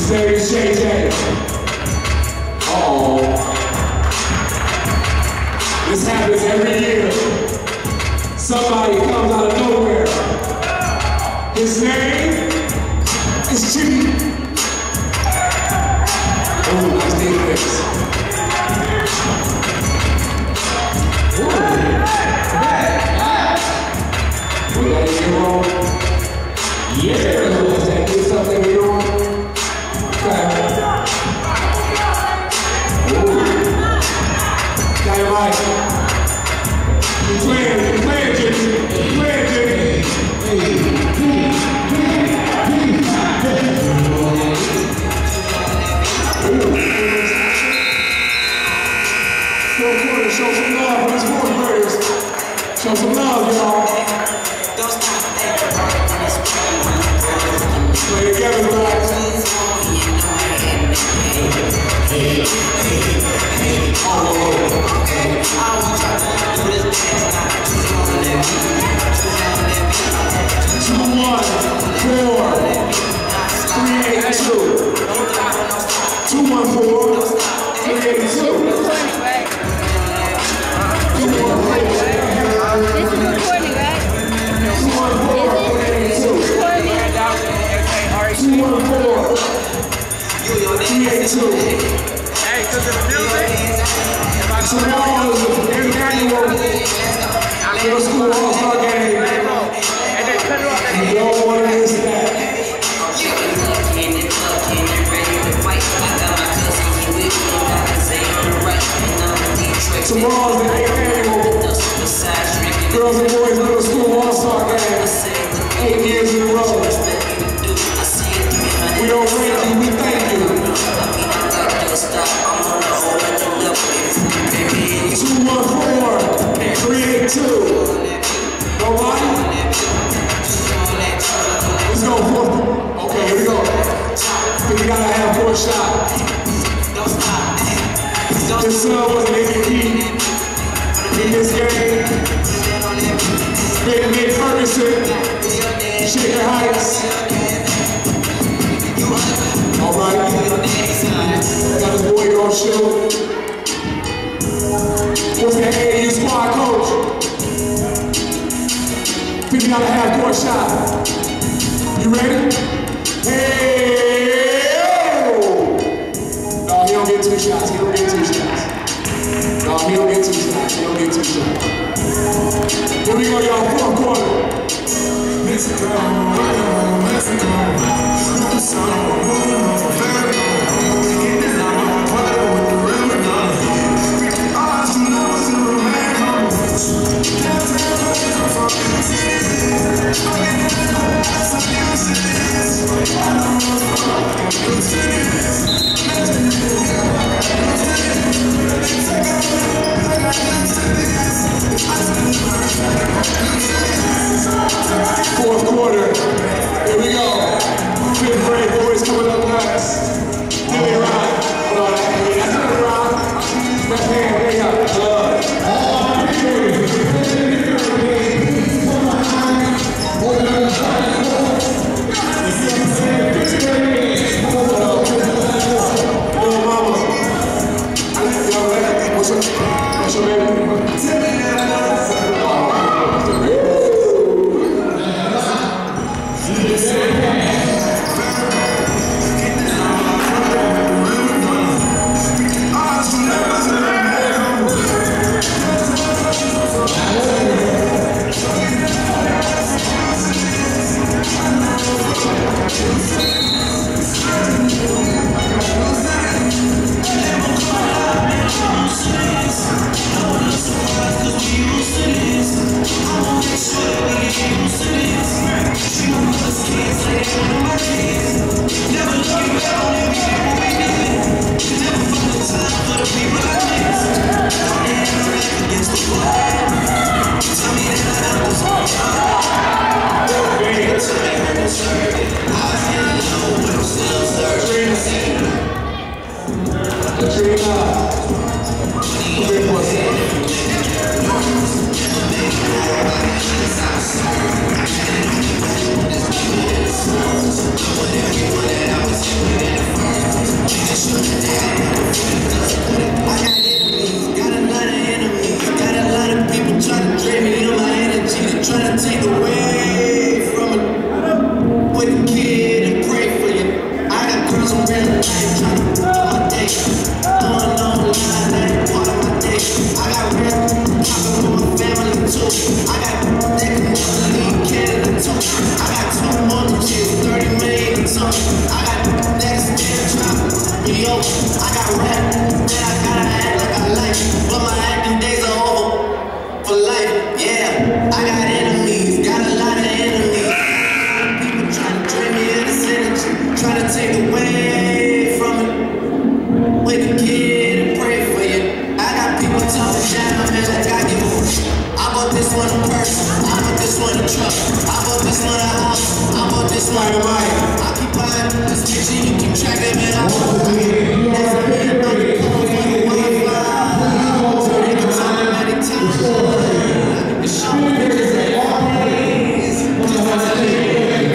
name is JJ. Uh-oh. This happens every year. Somebody comes out of nowhere. His name is Jimmy. Oh, nice defense. We got a hero. Yeah, that good stuff that we're on. Okay. Got it right. You're playing, Jimmy. You're playing, Jimmy. Show some love for these fourth graders. Show some love, y'all. Play together, guys. Hey, because of music, tomorrow is the annual middle school all-star game. And they cut it off. You don't want to miss that. Tomorrow is the 8th annual Girls and Boys Middle School All-Star Game. 8 years in a row. We don't rank you, we thank you. 214-382. Nobody? Let's go. Okay, here we go. We gotta have 4 shots. This son was an MVP in this game. Nick Ferguson, Shaker Heights. All right, got his boy on show. What's the AAU squad coach? We gotta have 4 shots. You ready? Hey! No, he don't get 2 shots. He don't get 2 shots. No, he don't get 2 shots. He don't get 2 shots. Here we go, y'all. 4th quarter. Mexico, Mexico. Fourth quarter. Here we go. 5th grade boys coming up next. Give me a round. Hold on. That's another round. Left hand. There you go. Hold on. to take away from it. With the kid and pray for you. I got girls around the night trying to do my day. Going on the line, that ain't part of my day. I got rap popping with my family too. I got that can never leave Canada too. I got 2 more kids, 30 million too. I got that damn drop me over. I got rap that I gotta act like I like. But my acting days are over for life. Yeah, I got enemies, got a lot of enemies. People trying to drain me of this energy, trying to take away from it. With the kid and pray for you. I got people talking down, man, like I give a I bought this one a purse, I bought this one a truck, I bought this one a house, I bought this one a bike. I keep buying this bitch and you keep track of it. I want to be that's a man, don't you come on the Wi-Fi. So they can tell me many times. And show me pictures of all days. Just as a nigga.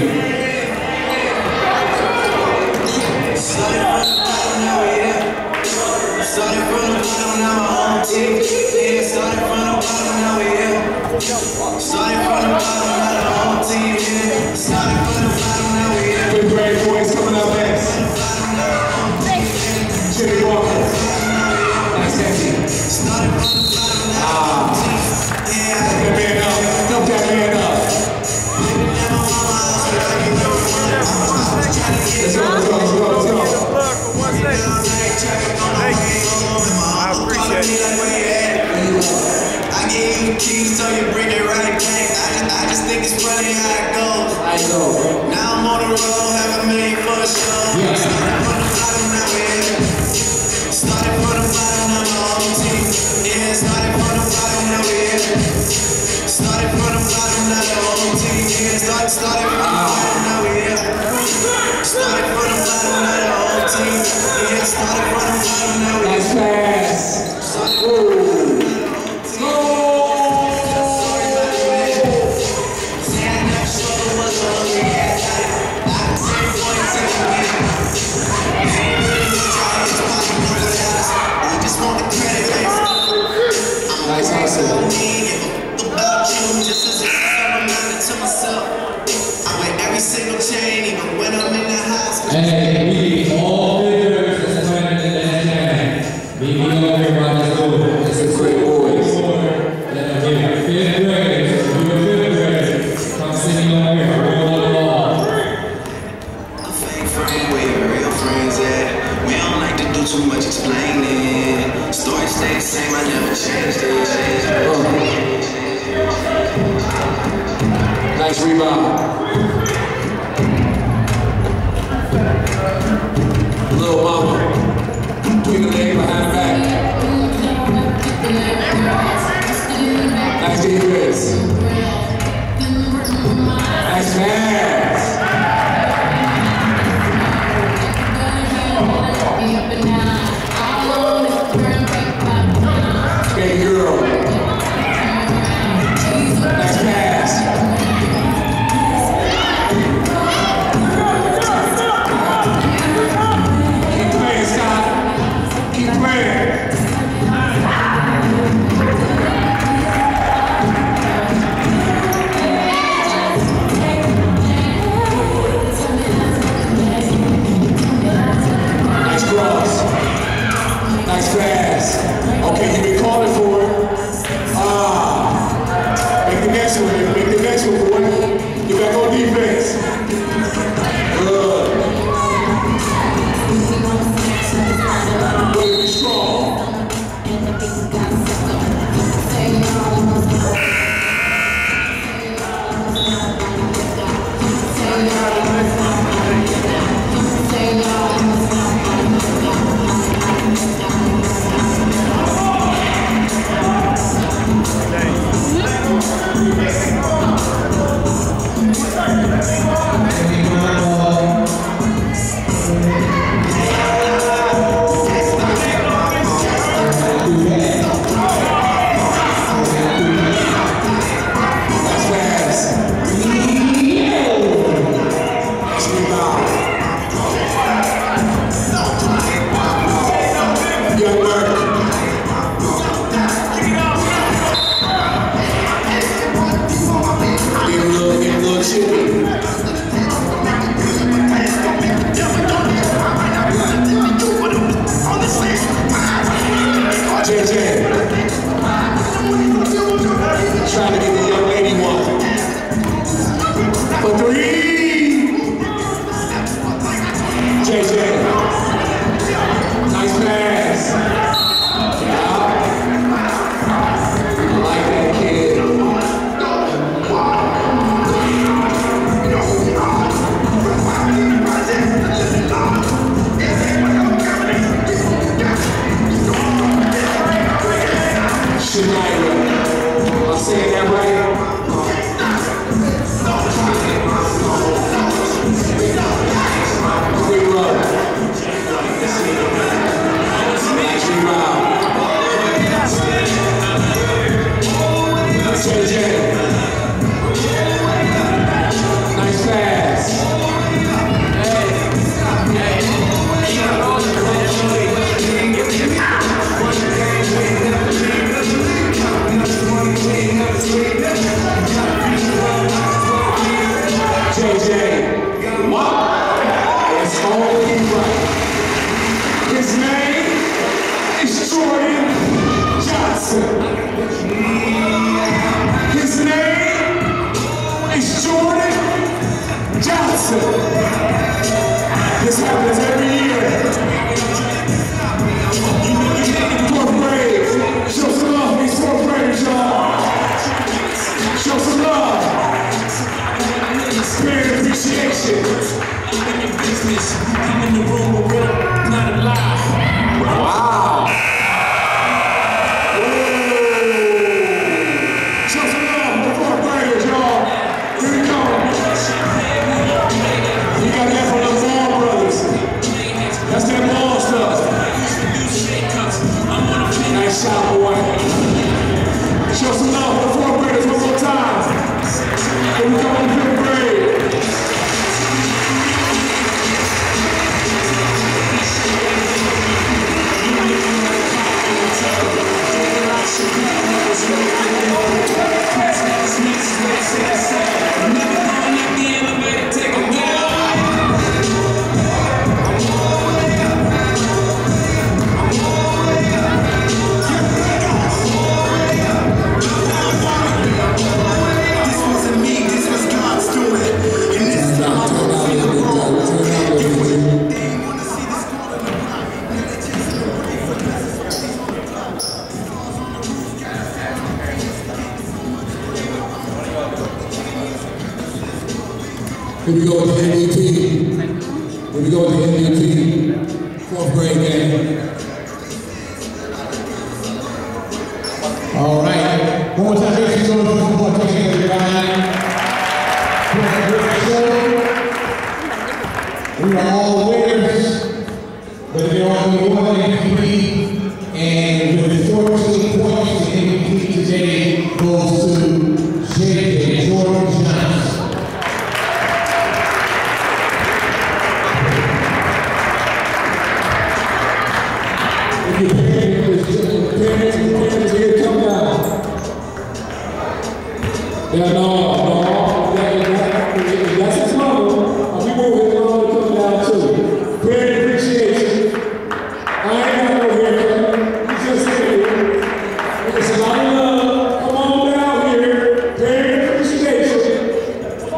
Started from the bottom, now my home team. Yeah, started from the bottom, now we here. Started from the bottom, now the home team. Yeah, started from the bottom, now we here. Big great boys coming up next. Jimmy Walker. Nice catchy. Started from the bottom, now the home team. Yeah, that man up. Dump that man up. Let's go, let's go, let's go, let's go. I appreciate it. I gave you the keys, so you bring it right back. I just think it's funny how it goes. I know. Now I'm on the road, haven't made for a show. Yeah. Started from the bottom, now we're here. Started from the bottom, now my whole team. Yeah, started from the bottom, now we're here. Started from the bottom, now the whole team. Yeah, started from the bottom, now we're here. Started from the bottom, now the whole team. Yeah, started from the bottom, now we're here. Nice pass. Nice hustle. Hey, we all leaders that's running in the end. We go everybody that's over. It's a great boys. Fifth grade. You're 5th grade. Come sitting over here. A fake friend where your real friends at. We don't like to do too much explaining. Story stay the same, I never changed it. Nice rebound. Little mama. Tweak the leg behind the back. Nice defense. Nice pass. Baby girl. Nice pass. Keep playing, Scott. Keep playing. Mississippi. JJ. Trying to get the young lady one. For 3. JJ. Nice pass. Yeah. I like that kid. Shania. Am I saying that right? Big love. JJ. Nice pass. JJ, what? It's only right. His name is Jordan Johnson. His name is Jordan Johnson. This happens every year. 4th grade. Show some love, these 4th graders, y'all. Show some love. Spirit appreciation. I'm in your business. I'm in the room with real, not a lie. Wow. Whoa. Show some love to 4th graders, y'all. Here we go. You got that from the Ball brothers. That's that ball stuff. Nice shot, boy. Show some love to 4th graders one more time. Here we go in 5th grade. Here we go with the MVP. Here we go with the MVP. 4th grade game. All right. One more time, ladies and gentlemen. One more time, everybody. We are all winners, but they are only one MVP, and with 14 points, the MVP today goes to JJ Jordan Johnson. Yeah, no, that's his mother. We move his mother to come down too. Great appreciation. I ain't got no haircut. He's just here. It's a lot of love. Come on down here. Great appreciation. Come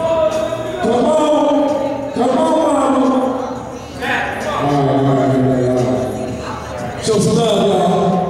on, mama. All right. Show some love, y'all.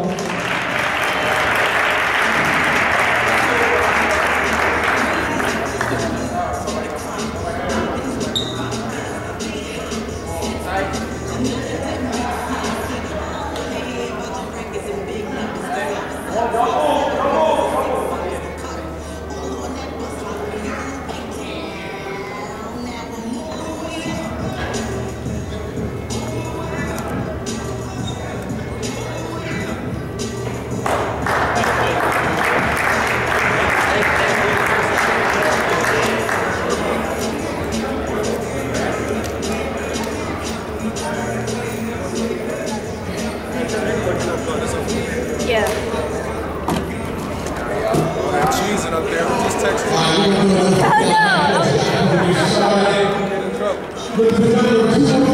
Yeah. Cheesing up there, we just texted. Oh no! Representative 2